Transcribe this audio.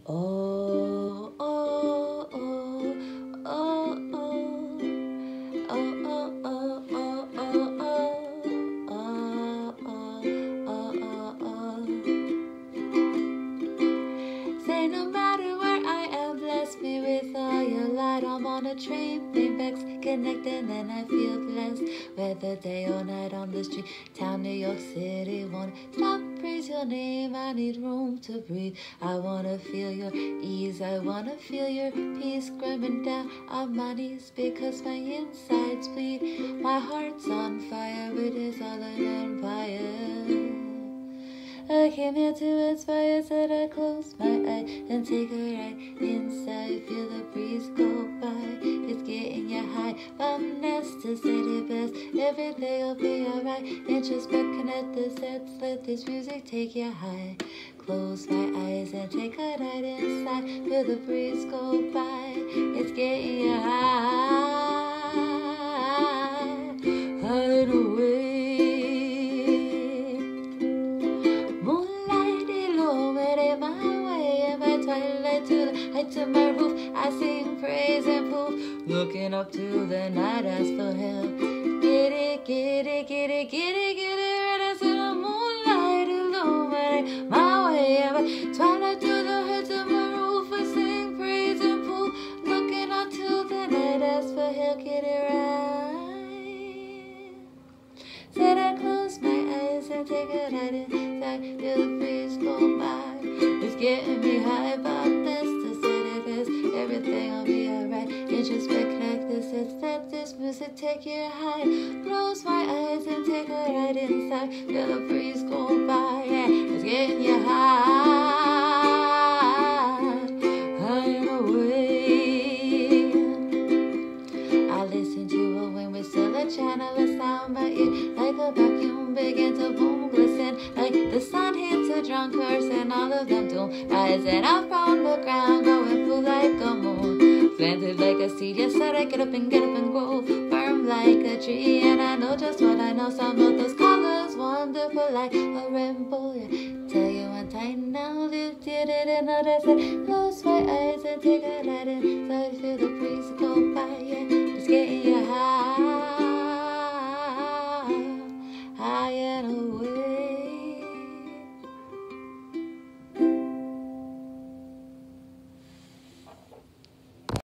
Oh, oh, oh, oh, oh, oh, oh, oh, oh, oh, Say no matter where I am, bless me with all your light. I'm on a train, Baymax connecting, and I feel blessed. Whether day or night on the street, town, New York City, wanna stop, praise your name. I need room to breathe. I wanna feel your ease. I wanna feel your peace. Screaming down on my knees because my insides bleed. My heart's on fire. It is all an empire. I came here to inspire, said I close my eyes and take a ride inside. Feel the breeze go by, it's getting you high. I'm next to say the best, everything will be alright. Introspect, connect the sets, let this music take you high. Close my eyes and take a ride inside. Feel the breeze go by, it's getting you high. Hide away. To my roof, I sing praise and poof, looking up to the night, ask for help. Get it, get it, get it, get it, get it, right as the moonlight illuminate my way. Twilight to the heights of my roof, I sing praise and poof, looking up to the night, ask for help. Get it right. Said I close my eyes and take a ride inside, feel the breeze go by. It's getting me high about this. Everything will be alright. Introspect, connect the sets, let this music take you high. Close my eyes and take a ride inside. Feel the breeze go by, yeah, it's getting you high. Hide away. I listen to a wind whistle, a channel, a sound my ear, like a vacuum begin to boom, glisten, like the sun hits a drunk curse, and all of them doom, rising up from the ground, going through like a moon, planted like a seed. Yes, sir, I get up and grow, firm like a tree, and I know just what I know. Some of those colors wonderful like a rainbow. Yeah. Tell you one time now, did it another. Close my eyes and take a ride inside, feel the breeze go by. Yeah.